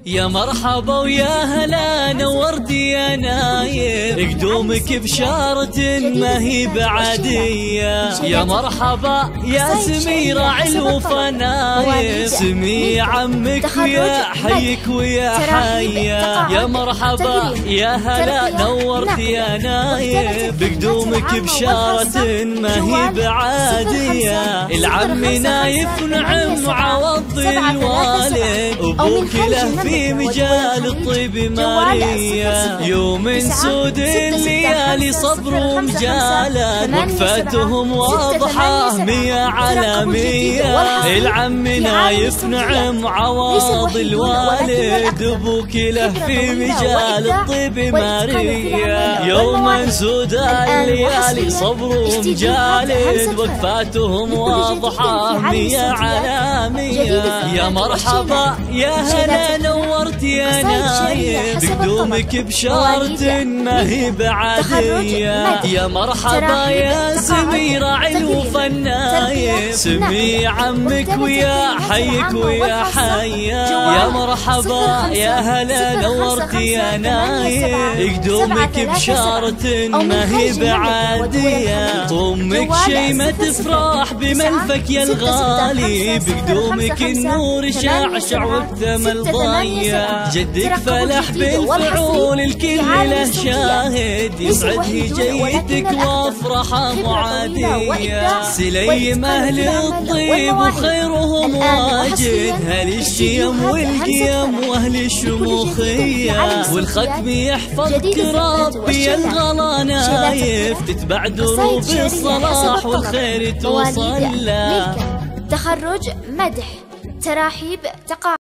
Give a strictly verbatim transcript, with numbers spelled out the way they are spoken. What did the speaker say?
يا مرحبا ويا هلا نورتي يا نايف، قدومك بشارة ما هي بعادية. يا مرحبا يا سميرة علو فنايف، سمي عمك ويا حيك ويا حيا. يا مرحبا يا هلا نورتي يا نايف، بقدومك بشارة ما هي بعادية. العم نايف نعم عوض الوالد، أبوك له في مجال الطيب ماريا. يوم سود الليالي صبر ومجالات، وقفتهم واضحة مية على مية. العم نايف نعم عوض الوالد، أبوك له في مجال الطيب ماريا. يوم سود الليالي صبر ومجالد، وقفاتهم واضحة مية على مية. يا مرحبا يا هلا نورت يا نايف، بقدومك بشارة ما هي بعادية. يا مرحبا يا سميرة علو فنايف، سمي عمك ويا حيك ويا حيا. يا مرحبا يا هلا نورت يا نايف، قدومك بشارة ما هي بعادية. أمك شيمة تفرح بملفك يا الغالي، بقدومك النور شعشع والثمل ضيع. جدك فلح بالفعول الكل له شاهد، يسعدني جيتك وافرح معادية. سليم أهل الطيب وخيرهم واجد، هل الشيم والقيم واهل الشموخية. والختم يحفظك ربي يا الغلا نايف، تتبع دروب الصلاح والخير توصل له. تخرج مدح تراحيب تقاعد.